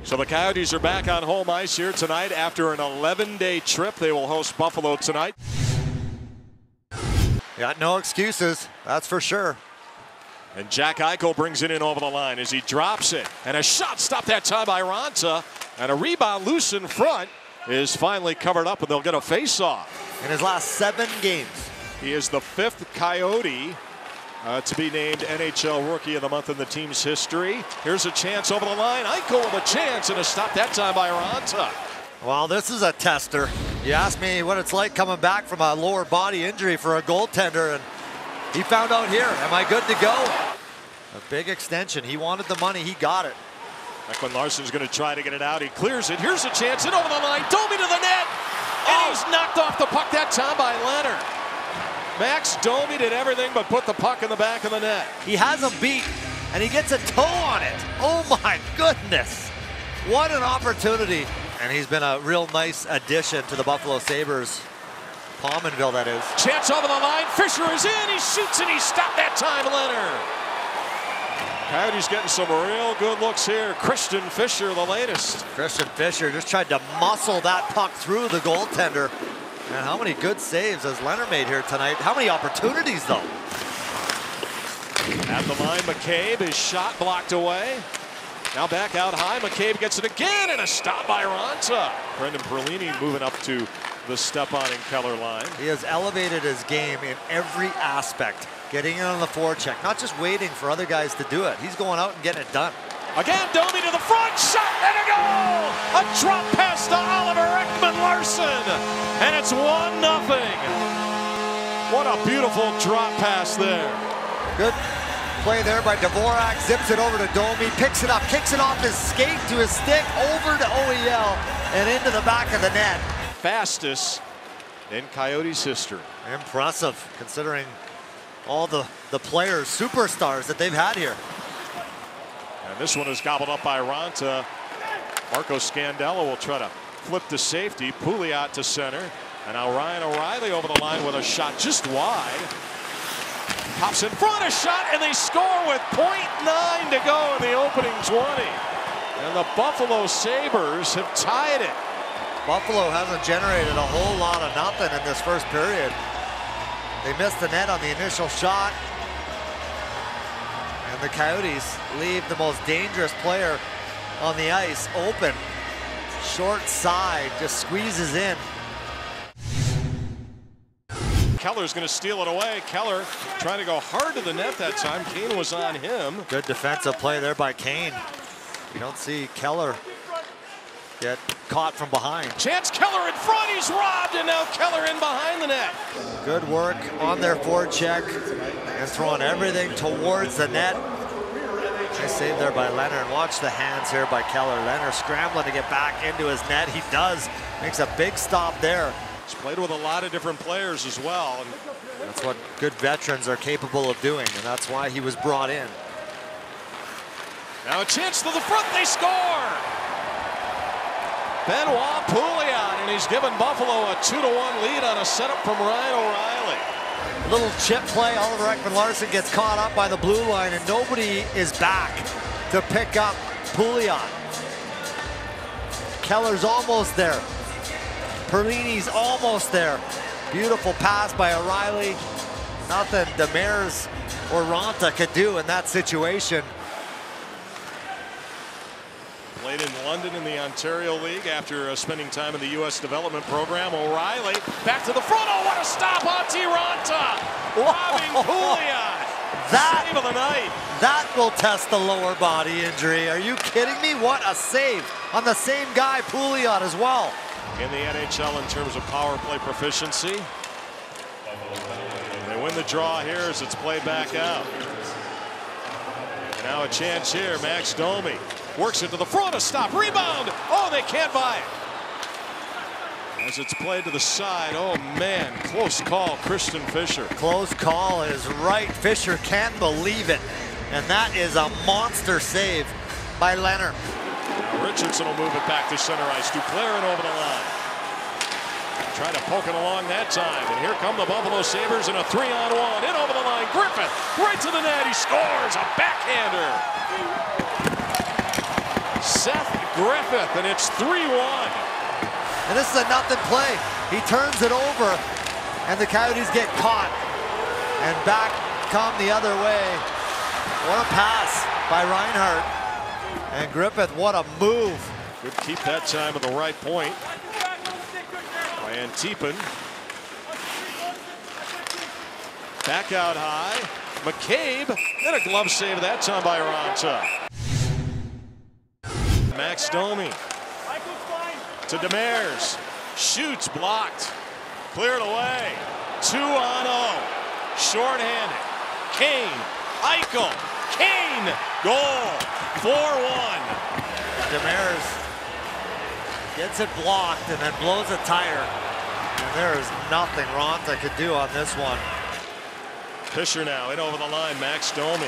So the Coyotes are back on home ice here tonight after an 11-day trip. They will host Buffalo tonight. Got no excuses, that's for sure. And Jack Eichel brings it in over the line as he drops it. And a shot stopped that time by Raanta. And a rebound loose in front is finally covered up, and they'll get a face-off. In his last 7 games. He is the 5th Coyote to be named NHL Rookie of the Month in the team's history. Here's a chance over the line. Eichel with a chance, and a stop that time by Raanta. Well, this is a tester. You asked me what it's like coming back from a lower body injury for a goaltender, and he found out here. Am I good to go? A big extension. He wanted the money. He got it. Ekman Larsson's going to try to get it out. He clears it. Here's a chance. And over the line. Domi to the net. And he's knocked off the puck that time by Leonard. Max Domi did everything but put the puck in the back of the net. He has him beat, and he gets a toe on it. Oh, my goodness. What an opportunity. And he's been a real nice addition to the Buffalo Sabres. Pominville, that is. Chance over the line. Fisher is in. He shoots, and he stopped that time, Leonard. Coyotes getting some real good looks here. Christian Fischer, the latest. Christian Fischer just tried to muscle that puck through the goaltender. And how many good saves has Leonard made here tonight? How many opportunities, though? At the line, McCabe, his shot blocked away. Now back out high. McCabe gets it again, and a stop by Raanta. Brendan Perlini moving up to the step-on and Keller line. He has elevated his game in every aspect. Getting in on the forecheck, not just waiting for other guys to do it. He's going out and getting it done. Again, Domi to the front, shot, and a goal! A drop pass to Oliver Ekman-Larsson, and it's 1-0. What a beautiful drop pass there. Good play there by Dvorak, zips it over to Domi, picks it up, kicks it off his skate to his stick, over to OEL, and into the back of the net. Fastest in Coyotes history. Impressive, considering all the players, superstars that they've had here. And this one is gobbled up by Raanta. Marco Scandella will try to flip to safety. Pouliot to center. And now Ryan O'Reilly over the line with a shot just wide. Pops in front, a shot, and they score with 0.9 to go in the opening 20. And the Buffalo Sabres have tied it. Buffalo hasn't generated a whole lot of nothing in this first period. They missed the net on the initial shot. And the Coyotes leave the most dangerous player on the ice open. Short side, just squeezes in. Keller's going to steal it away. Keller trying to go hard to the net that time. Kane was on him. Good defensive play there by Kane. You don't see Keller get caught from behind. Chance, Keller in front, he's robbed, and now Keller in behind the net. Good work on their forecheck and throwing everything towards the net. Nice save there by Leonard. Watch the hands here by Keller. Leonard scrambling to get back into his net. He does. Makes a big stop there. He's played with a lot of different players as well. And that's what good veterans are capable of doing, and that's why he was brought in. Now a chance to the front, they score! Benoit Pouliot, and he's given Buffalo a 2-1 lead on a setup from Ryan O'Reilly. Little chip play. Oliver Ekman-Larsson gets caught up by the blue line, and nobody is back to pick up Pouliot. Keller's almost there. Perlini's almost there. Beautiful pass by O'Reilly. Nothing Demers or Raanta could do in that situation. Played in London in the Ontario League after spending time in the U.S. development program. O'Reilly back to the front. Oh, what a stop! Antti Raanta robbing Pouliot. Save of the night. That will test the lower body injury. Are you kidding me? What a save on the same guy, Pouliot, as well. In the NHL in terms of power play proficiency. They win the draw here as it's played back out. And now a chance here. Max Domi works it to the front, a stop, rebound. Oh, they can't buy it. As it's played to the side, oh man, close call, Christian Fischer. Close call is right. Fischer can't believe it. And that is a monster save by Leonard. Now Richardson will move it back to center ice. Duclair over the line. Trying to poke it along that time. And here come the Buffalo Sabres in a 3-on-1. In over the line, Griffith, right to the net. He scores, a backhander. Seth Griffith, and it's 3-1. And this is a nothing play. He turns it over, and the Coyotes get caught. And back come the other way. What a pass by Reinhart. And Griffith, what a move. Good keep that time at the right point by Antipin. Back out high. McCabe, and a glove save that time by Raanta. Max Domi to Demers. Shoots, blocked. Cleared away. 2-on-0. Short-handed. Kane. Eichel. Kane. Goal. 4-1. Demers gets it blocked and then blows a tire. And there is nothing Raanta could do on this one. Fisher now in over the line. Max Domi.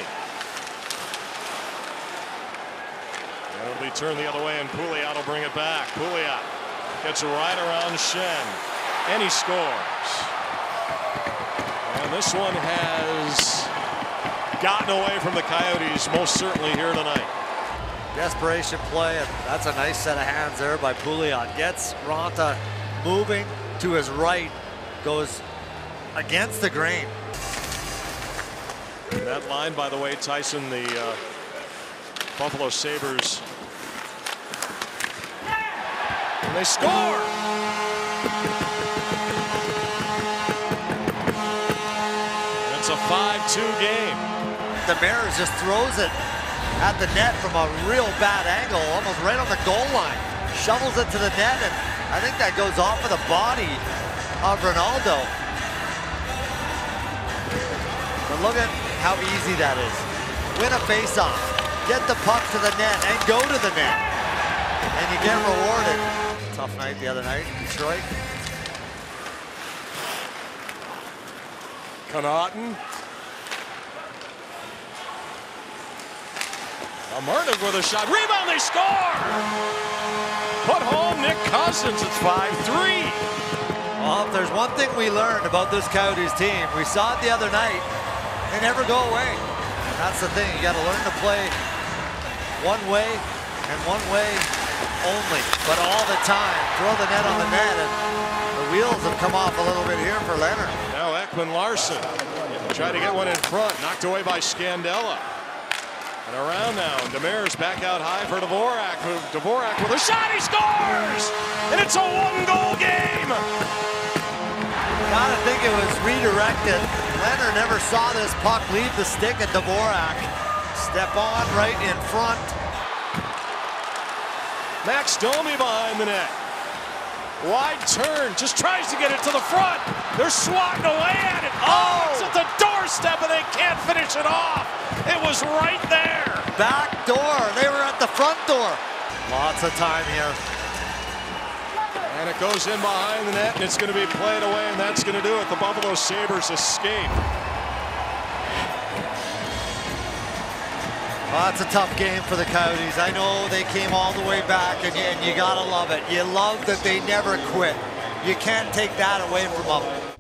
And it'll be turned the other way, and Pouliot will bring it back. Pouliot gets right around Schenn, and he scores. And this one has gotten away from the Coyotes, most certainly here tonight. Desperation play, and that's a nice set of hands there by Pouliot. Gets Raanta moving to his right, goes against the grain. And that line, by the way, Tyson, the Buffalo Sabres, and they score. And it's a 5-2 game. Demers just throws it at the net from a real bad angle, almost right on the goal line. Shovels it to the net, and I think that goes off of the body of Ronaldo. But look at how easy that is. Win a face-off, get the puck to the net, and go to the net. And you get rewarded. Tough night the other night in Detroit. Connaughton. Martin with a shot. Rebound, they score! Put home Nick Cousins. It's 5-3. Well, if there's one thing we learned about this Coyotes team, we saw it the other night, they never go away. And that's the thing, you got to learn to play one way and one way only, but all the time. Throw the net on the net, and the wheels have come off a little bit here for Leonard. Now Ekman Larsson tried to get one in front, knocked away by Scandella. And around now, Demers back out high for Dvorak. Dvorak with a shot, he scores! And it's a one-goal game! Gotta think it was redirected. Leonard never saw this puck leave the stick at Dvorak. Step on right in front. Max Domi behind the net. Wide turn, just tries to get it to the front. They're swatting away at it. Oh, it's at the doorstep and they can't finish it off. It was right there. Back door, they were at the front door. Lots of time here. And it goes in behind the net, and it's going to be played away, and that's going to do it. The Buffalo Sabres escape. Well, it's a tough game for the Coyotes. I know they came all the way back, and you gotta love it. You love that they never quit. You can't take that away from them.